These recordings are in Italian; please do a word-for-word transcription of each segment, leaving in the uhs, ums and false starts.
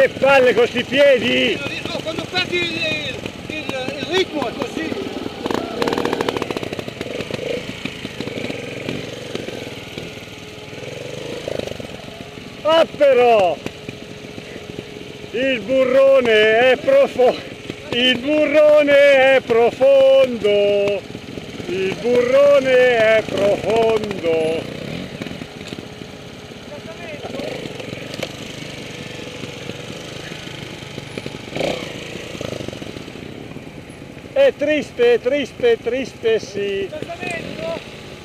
che palle con sti piedi! No, quando perdi il, il, il, il ritmo è così. Ah però! Il burrone è profondo! Il burrone è profondo! Il burrone è profondo! È triste, triste, triste, sì. Aspetta!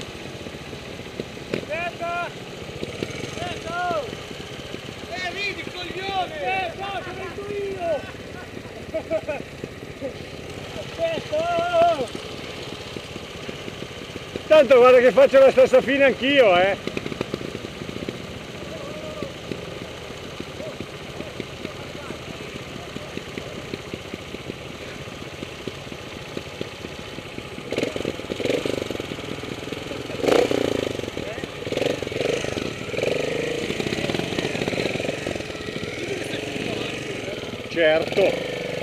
Aspetta! Eh, ridi, coglione! Eh, no, ci vengo io! Aspetta! Tanto guarda che faccio la stessa fine anch'io, eh! Certo!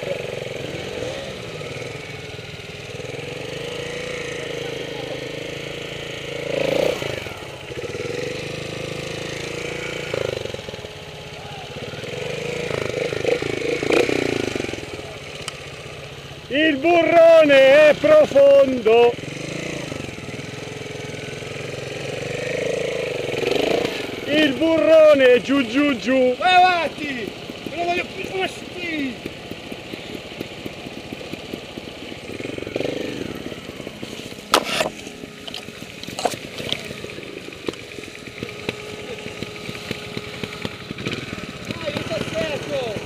Il burrone è profondo! Il burrone è giù giù giù! Vai avanti! Non lo voglio più come sti! Dai, io ti aspetto!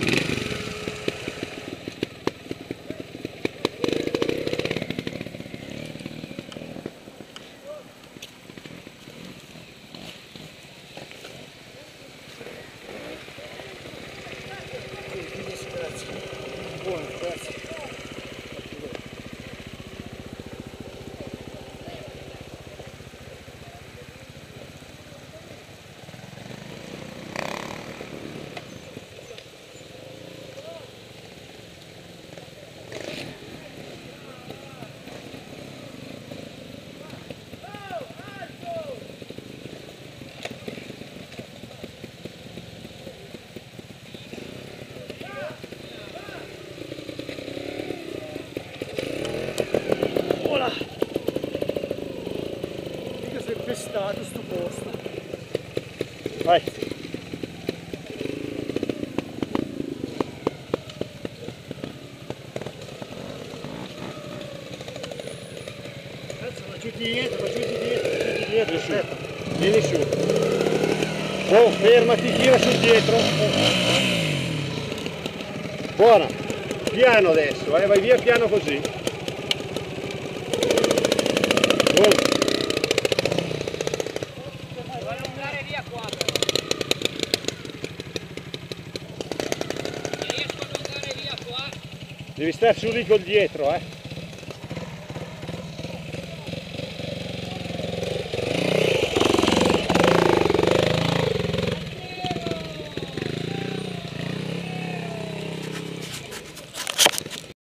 Buono, grazie. Mica sei pestato sto posto. Vai! Cazzo, va giù dietro, va giù di dietro, va giù di dietro, aspetta. Vieni su! Oh, fermati, tira sul dietro! Buona! Piano adesso, eh? Vai via piano così! Oh. Vuoi andare via qua però. Se riesco ad andare via qua. Devi stare su lì col dietro, eh!